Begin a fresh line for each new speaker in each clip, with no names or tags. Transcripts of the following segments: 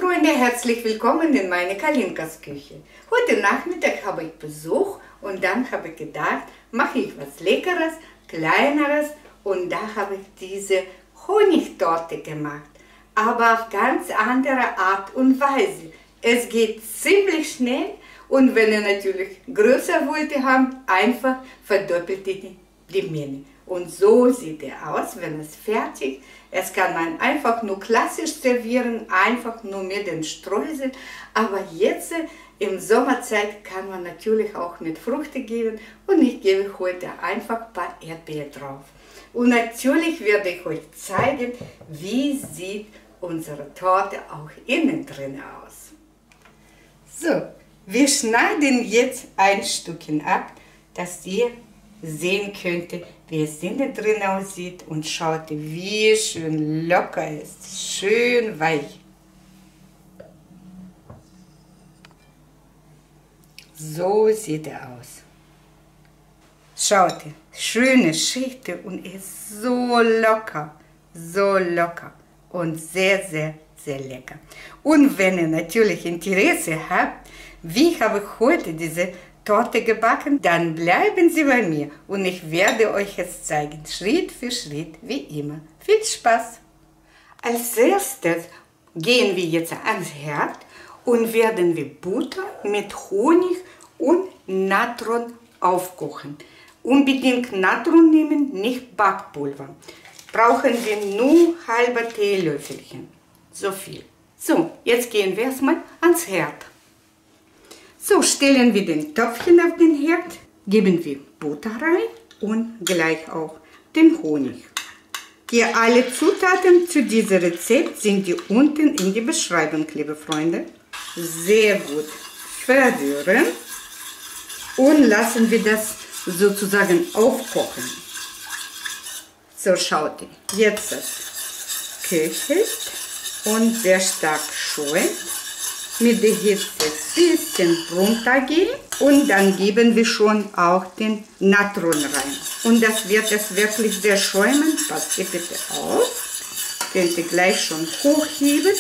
Freunde, herzlich willkommen in meine Kalinkas Küche. Heute Nachmittag habe ich Besuch und dann habe ich gedacht, mache ich was Leckeres, Kleineres und da habe ich diese Honigtorte gemacht, aber auf ganz andere Art und Weise. Es geht ziemlich schnell und wenn ihr natürlich größer wollt haben, einfach verdoppelt die Menge. Und so sieht er aus, wenn es fertig ist. Es kann man einfach nur klassisch servieren, einfach nur mit den Streuseln. Aber jetzt im Sommerzeit kann man natürlich auch mit Früchten geben. Und ich gebe heute einfach ein paar Erdbeeren drauf. Und natürlich werde ich euch zeigen, wie sieht unsere Torte auch innen drin aus. So, wir schneiden jetzt ein Stückchen ab, dass ihr sehen könnt, wie es innen drin aussieht und schaut, wie schön locker ist, schön weich. So sieht er aus. Schaut, schöne Schichten und ist so locker und sehr, sehr, sehr lecker. Und wenn ihr natürlich Interesse habt, wie habe ich heute diese Torte gebacken, dann bleiben Sie bei mir und ich werde euch es zeigen, Schritt für Schritt, wie immer. Viel Spaß! Als erstes gehen wir jetzt ans Herd und werden wir Butter mit Honig und Natron aufkochen. Unbedingt Natron nehmen, nicht Backpulver. Brauchen wir nur halbe Teelöffelchen. So viel. So, jetzt gehen wir erstmal ans Herd. So, stellen wir den Töpfchen auf den Herd, geben wir Butter rein und gleich auch den Honig. Hier alle Zutaten zu diesem Rezept sind die unten in die Beschreibung, liebe Freunde. Sehr gut verrühren und lassen wir das sozusagen aufkochen. So, schaut ihr, jetzt köchelt und sehr stark schäumt. Mit der Hitze ein bisschen runtergehen und dann geben wir schon auch den Natron rein. Und das wird es wirklich sehr schäumen. Passt ihr bitte auf. Könnt ihr gleich schon hochheben.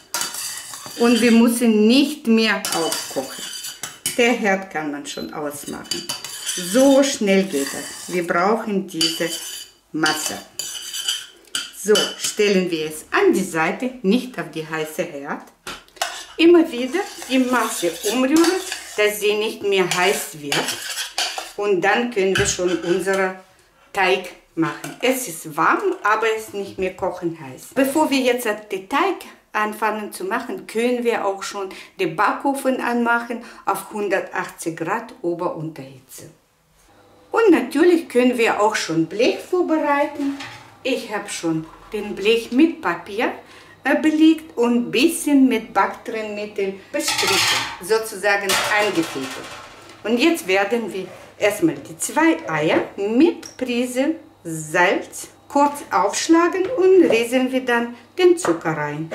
Und wir müssen nicht mehr aufkochen. Der Herd kann man schon ausmachen. So schnell geht das. Wir brauchen diese Masse. So, stellen wir es an die Seite, nicht auf die heiße Herd. Immer wieder die Masse umrühren, dass sie nicht mehr heiß wird. Und dann können wir schon unseren Teig machen. Es ist warm, aber es ist nicht mehr kochend heiß. Bevor wir jetzt den Teig anfangen zu machen, können wir auch schon den Backofen anmachen auf 180 Grad Ober-Unterhitze. Und natürlich können wir auch schon Blech vorbereiten. Ich habe schon den Blech mit Papier belegt und ein bisschen mit Backtrennmittel bestrichen, sozusagen eingefädelt. Und jetzt werden wir erstmal die 2 Eier mit Prise Salz kurz aufschlagen und rieseln wir dann den Zucker rein.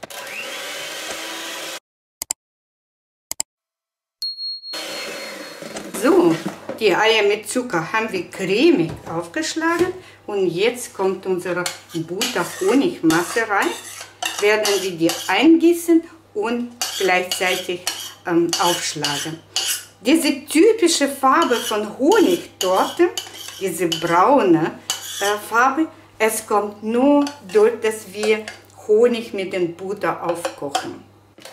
So, die Eier mit Zucker haben wir cremig aufgeschlagen und jetzt kommt unsere Butter-Honig-Masse rein. Werden wir die eingießen und gleichzeitig aufschlagen. Diese typische Farbe von Honigtorte, diese braune Farbe, es kommt nur durch, dass wir Honig mit den Butter aufkochen.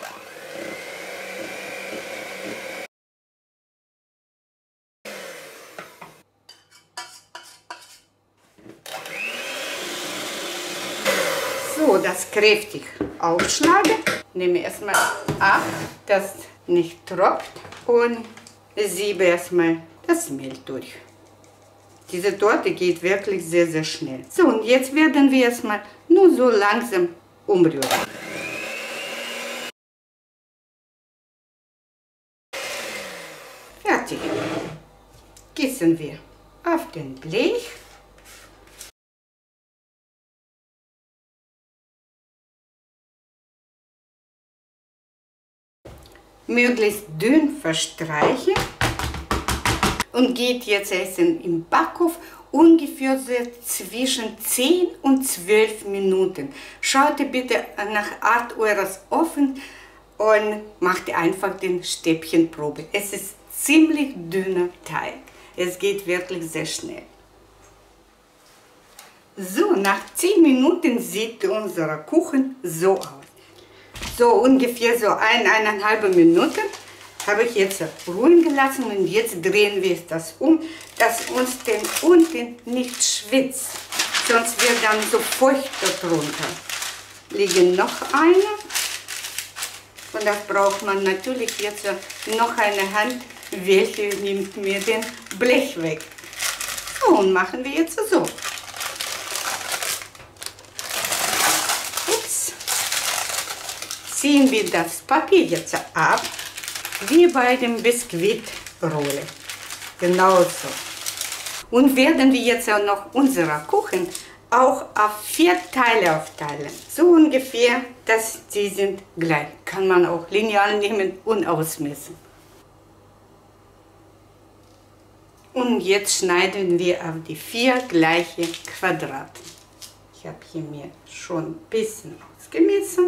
So, das kräftig aufschlagen. Nehme erstmal ab, dass nicht tropft und siebe erstmal das Mehl durch. Diese Torte geht wirklich sehr, sehr schnell. So, und jetzt werden wir erstmal nur so langsam umrühren. Fertig. Gießen wir auf den Blech. Möglichst dünn verstreichen und geht jetzt essen im Backofen ungefähr so zwischen 10 und 12 Minuten. Schaut bitte nach Art eures Ofens und macht einfach den Stäbchenprobe. Es ist ziemlich dünner Teig. Es geht wirklich sehr schnell. So, nach 10 Minuten sieht unser Kuchen so aus. So ungefähr so 1,5 Minuten habe ich jetzt ruhen gelassen und jetzt drehen wir das dass uns den unten nicht schwitzt. Sonst wird dann so feucht darunter. Liegen noch eine. Und das braucht man natürlich jetzt noch eine Hand, welche nimmt mir den Blech weg. So, und machen wir jetzt so. Ups. Ziehen wir das Papier jetzt ab, wie bei dem Biskuitrolle. Genauso. Und werden wir jetzt auch noch unsere Kuchen auch auf 4 Teile aufteilen. So ungefähr, dass die sind gleich. Kann man auch Lineal nehmen und ausmessen. Und jetzt schneiden wir auf die 4 gleiche Quadrate. Ich habe hier mir schon ein bisschen ausgemessen.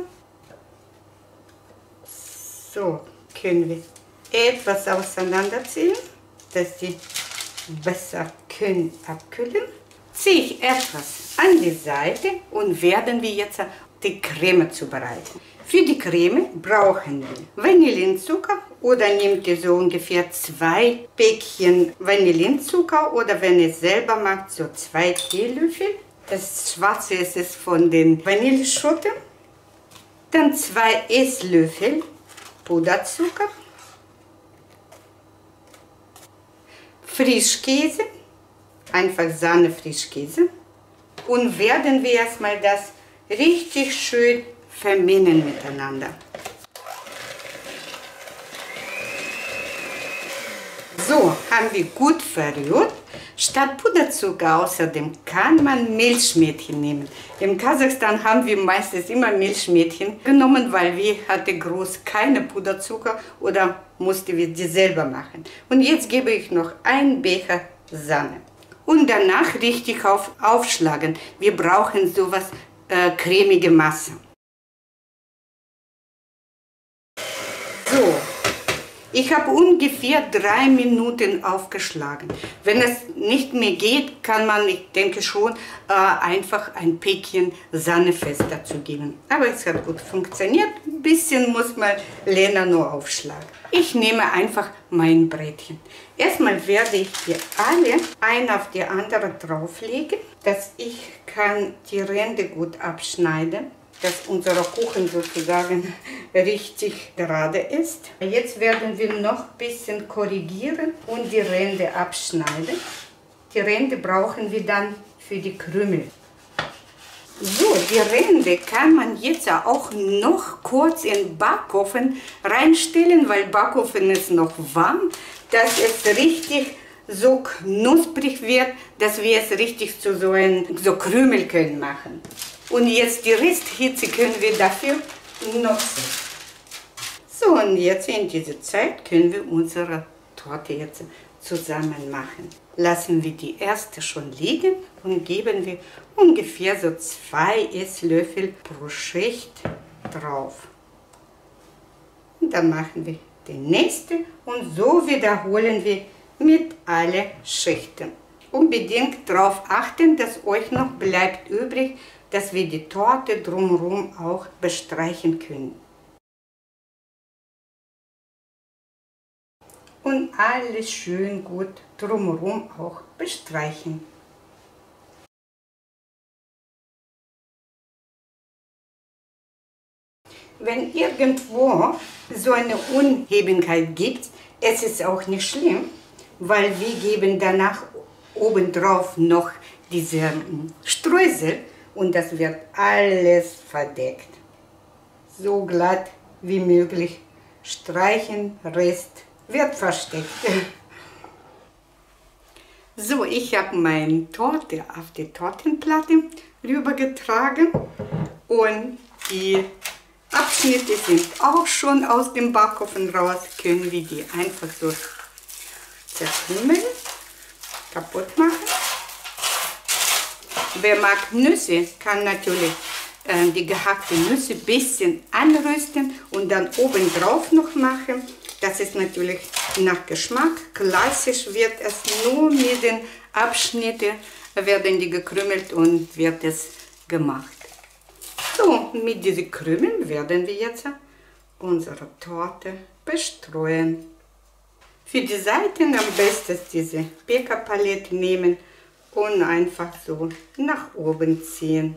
So können wir etwas auseinanderziehen, dass die besser abkühlen. Ziehe ich etwas an die Seite und werden wir jetzt die Creme zubereiten. Für die Creme brauchen wir Vanillinzucker oder nehmt ihr so ungefähr 2 Päckchen Vanillinzucker oder wenn ihr es selber macht, so 2 Teelöffel. Das Schwarze ist es von den Vanilleschoten. Dann 2 Esslöffel Puderzucker, Frischkäse, einfach Sahne-Frischkäse und werden wir erstmal das richtig schön vermengen miteinander. So, haben wir gut verrührt. Statt Puderzucker außerdem kann man Milchmädchen nehmen. In Kasachstan haben wir meistens immer Milchmädchen genommen, weil wir hatten groß keine Puderzucker oder mussten wir die selber machen. Und jetzt gebe ich noch einen Becher Sahne. Und danach richtig aufschlagen. Wir brauchen sowas cremige Masse. So. Ich habe ungefähr 3 Minuten aufgeschlagen. Wenn es nicht mehr geht, kann man, ich denke schon, einfach ein Päckchen Sahnefüße dazu geben. Aber es hat gut funktioniert. Ein bisschen muss man Lena nur aufschlagen. Ich nehme einfach mein Brätchen. Erstmal werde ich die alle eine auf die andere drauflegen, dass ich kann die Ränder gut abschneiden, dass unser Kuchen sozusagen richtig gerade ist. Jetzt werden wir noch ein bisschen korrigieren und die Ränder abschneiden. Die Ränder brauchen wir dann für die Krümel. So, die Ränder kann man jetzt auch noch kurz in den Backofen reinstellen, weil Backofen ist noch warm, dass es richtig so knusprig wird, dass wir es richtig zu so Krümel können machen. Und jetzt die Resthitze können wir dafür nutzen. So, und jetzt in dieser Zeit können wir unsere Torte jetzt zusammen machen. Lassen wir die erste schon liegen und geben wir ungefähr so 2 Esslöffel pro Schicht drauf. Und dann machen wir die nächste und so wiederholen wir mit allen Schichten. Unbedingt darauf achten, dass euch noch bleibt übrig, dass wir die Torte drumherum auch bestreichen können. Und alles schön gut drumherum auch bestreichen. Wenn irgendwo so eine Unebenheit gibt, es ist auch nicht schlimm, weil wir geben danach obendrauf noch diese Streusel und das wird alles verdeckt. So glatt wie möglich streichen, Rest wird versteckt. So, ich habe meine Torte auf die Tortenplatte rübergetragen und die Abschnitte sind auch schon aus dem Backofen raus. Können wir die einfach so zerkrümmeln, kaputt machen. Wer mag Nüsse, kann natürlich die gehackten Nüsse ein bisschen anrösten und dann oben drauf noch machen. Das ist natürlich nach Geschmack. Klassisch wird es nur mit den Abschnitten, werden die gekrümelt und wird es gemacht. So, mit diesen Krümeln werden wir jetzt unsere Torte bestreuen. Für die Seiten am besten diese Bäckerpalette nehmen und einfach so nach oben ziehen.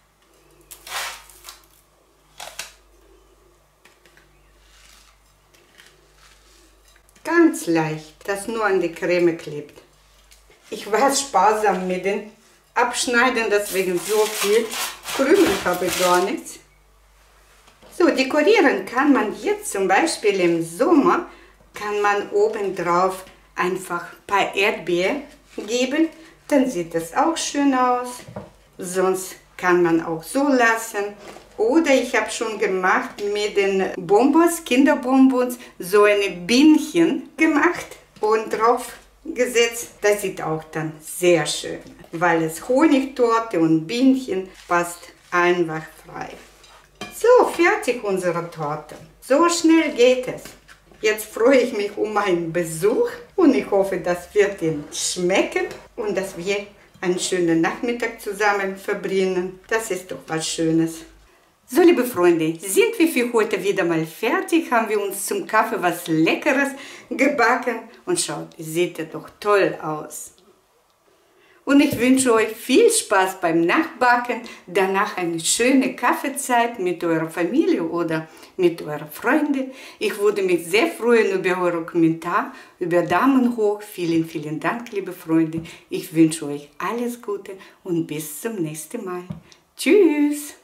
Ganz leicht, das nur an die Creme klebt. Ich war sparsam mit den Abschneiden, deswegen so viel Krümel habe ich gar nichts. So, dekorieren kann man jetzt zum Beispiel im Sommer, kann man obendrauf einfach ein paar Erdbeeren geben, dann sieht es auch schön aus. Sonst kann man auch so lassen. Oder ich habe schon gemacht mit den Bonbons, Kinderbonbons, so eine Bienchen gemacht und drauf gesetzt. Das sieht auch dann sehr schön, weil es Honigtorte und Bienchen passt einwandfrei. So, fertig unsere Torte. So schnell geht es. Jetzt freue ich mich um einen Besuch und ich hoffe, das wird Ihnen schmecken und dass wir einen schönen Nachmittag zusammen verbringen. Das ist doch was Schönes. So, liebe Freunde, sind wir für heute wieder mal fertig, haben wir uns zum Kaffee was Leckeres gebacken und schaut, sieht ja doch toll aus. Und ich wünsche euch viel Spaß beim Nachbacken, danach eine schöne Kaffeezeit mit eurer Familie oder mit euren Freunden. Ich würde mich sehr freuen über eure Kommentare, über Daumen hoch. Vielen, vielen Dank, liebe Freunde. Ich wünsche euch alles Gute und bis zum nächsten Mal. Tschüss!